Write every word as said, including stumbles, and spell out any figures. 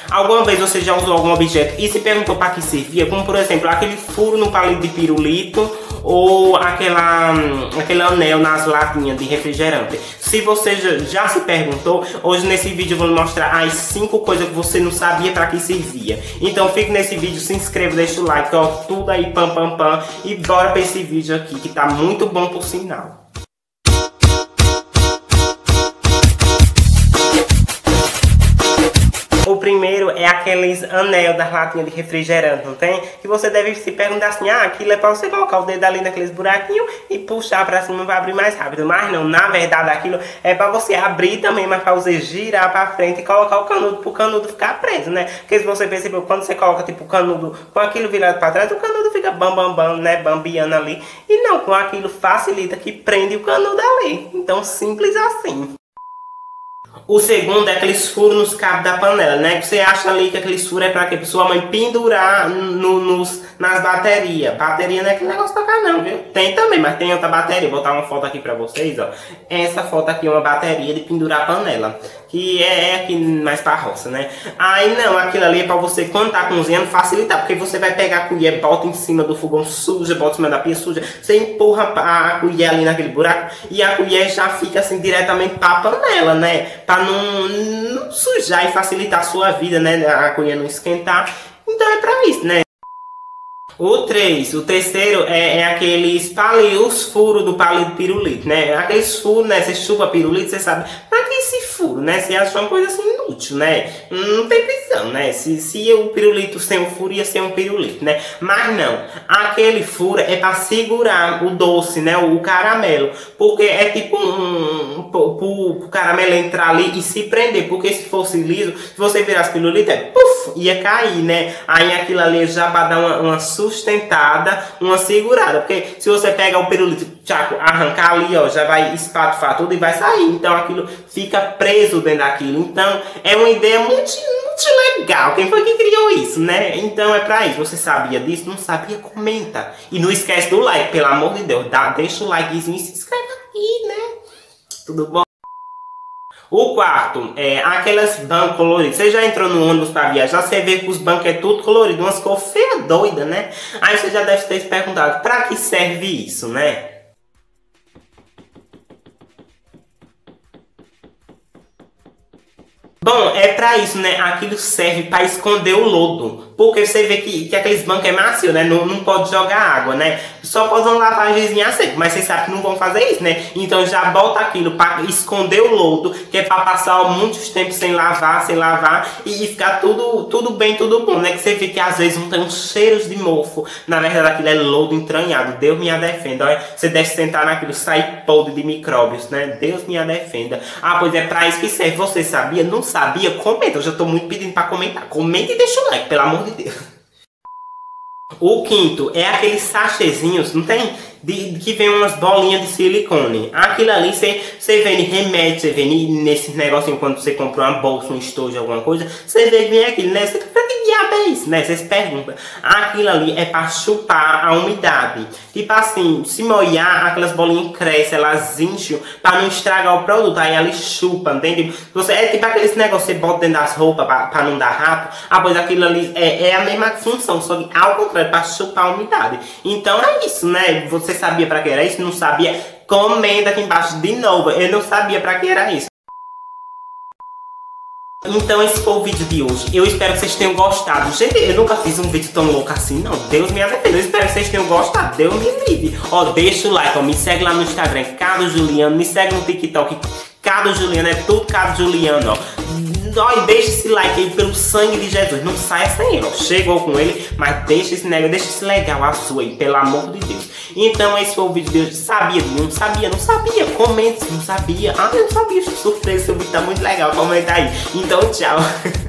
Alguma vez você já usou algum objeto e se perguntou para que servia? Como por exemplo, aquele furo no palito de pirulito ou aquela, aquele anel nas latinhas de refrigerante. Se você já, já se perguntou, hoje nesse vídeo eu vou lhe mostrar as cinco coisas que você não sabia para que servia. Então fique nesse vídeo, se inscreva, deixa o like, ó, tudo aí, pam, pam, pam. E bora para esse vídeo aqui que tá muito bom por sinal. O primeiro é aqueles anel das latinhas de refrigerante, não tem? Que você deve se perguntar assim, ah, aquilo é para você colocar o dedo ali naqueles buraquinhos e puxar para cima vai abrir mais rápido. Mas não, na verdade aquilo é para você abrir também, mas para você girar para frente e colocar o canudo para o canudo ficar preso, né? Porque se você percebeu, quando você coloca tipo o canudo com aquilo virado para trás, o canudo fica bam, bam, bam, né? Bambiando ali. E não, com aquilo facilita que prende o canudo ali. Então simples assim. O segundo é aqueles furos nos cabos da panela, né? Você acha ali que aqueles furos é pra que sua mãe pendurar no, nos, nas baterias. Bateria não é aquele negócio tocar não, viu? Tem também, mas tem outra bateria. Vou botar uma foto aqui pra vocês, ó. Essa foto aqui é uma bateria de pendurar a panela. Que é, é aqui mais pra roça, né? Aí não, aquilo ali é pra você, quando tá cozinhando, facilitar. Porque você vai pegar a colher, bota em cima do fogão suja, bota em cima da pia suja. Você empurra a colher ali naquele buraco e a colher já fica assim diretamente pra panela, né? Pra não, não sujar e facilitar a sua vida, né? A colher não esquentar. Então é pra isso, né? O três, o terceiro é, é aqueles palitos, os furos do palito de pirulito, né? Aqueles furos, né? Você chupa pirulito, você sabe. Pra que esse furo, né? Você acha uma coisa assim inútil, né? Não tem precisão, né? Se, se o pirulito sem um furo ia ser um pirulito, né? Mas não, aquele furo é pra segurar o doce, né? O caramelo. Porque é tipo um... um pro, pro caramelo entrar ali e se prender. Porque se fosse liso, se você virasse pirulito, é puf, ia cair, né? Aí aquilo ali já vai dar uma, uma sustentada, uma segurada, porque se você pegar o pirulito, tchaco, arrancar ali, ó, já vai espatufar tudo e vai sair, então aquilo fica preso dentro daquilo. Então é uma ideia muito, muito legal. Quem foi que criou isso, né? Então é pra isso. Você sabia disso? Não sabia? Comenta. E não esquece do like, pelo amor de Deus, dá, deixa o likezinho e se inscreve aqui, né? Tudo bom? O quarto é aquelas bancos coloridas. Você já entrou no ônibus para viajar, você vê que os bancos é tudo colorido, umas cores feias doidas, né? Aí você já deve ter se perguntado, para que serve isso, né? Bom, é pra isso, né? Aquilo serve para esconder o lodo. Porque você vê que, que aqueles bancos é macio, né? Não, não pode jogar água, né? Só pode uma lavagemzinha seca. Mas vocês sabem que não vão fazer isso, né? Então já bota aquilo para esconder o lodo. Que é para passar muitos tempos sem lavar, sem lavar. E, e ficar tudo, tudo bem, tudo bom, né? Que você vê que às vezes não tem uns cheiros de mofo. Na verdade aquilo é lodo entranhado. Deus me a defenda. Olha, você deve sentar naquilo, sair podre de micróbios, né? Deus me a defenda. Ah, pois é pra isso que serve. Você sabia? Não sabia? Comenta. Eu já tô muito pedindo para comentar. Comenta e deixa o like, pelo amor de Deus. O quinto é aqueles sachêzinhos, não tem? De, que vem umas bolinhas de silicone. Aquilo ali você, você vê em remédio, você vê nesse negocinho quando você compra uma bolsa, um estojo, alguma coisa, você vê que vem aquilo, né? Você, pra que diabo é isso, né? Você se pergunta. Aquilo ali é para chupar a umidade. Tipo assim, se molhar, aquelas bolinhas crescem, elas enchem para não estragar o produto. Aí elas chupam, entende? Você, é tipo aqueles negócios que você bota dentro das roupas para não dar rato. Ah, pois aquilo ali é, é a mesma função, só que ao contrário, para chupar a umidade. Então é isso, né? Você sabia para que era isso? Não sabia? Comenta aqui embaixo de novo. Eu não sabia para que era isso. Então esse foi o vídeo de hoje. Eu espero que vocês tenham gostado. Gente, eu nunca fiz um vídeo tão louco assim, não. Deus me defenda. Eu espero que vocês tenham gostado. Deus me livre. Ó, deixa o like, ó. Me segue lá no Instagram, Carlos Juliano. Me segue no TikTok, Carlos Juliano. É tudo Carlos Juliano, ó. Ó, e deixa esse like aí pelo sangue de Jesus. Não saia sem ele, ó. Chegou com ele, mas deixa esse negócio, deixa esse legal azul aí, pelo amor de Deus. Então esse foi o vídeo de hoje. Sabia? Não sabia? Não sabia? Comente se não sabia. Ah, eu não sabia. Surpresa, esse vídeo tá muito legal. Comenta aí. Então tchau.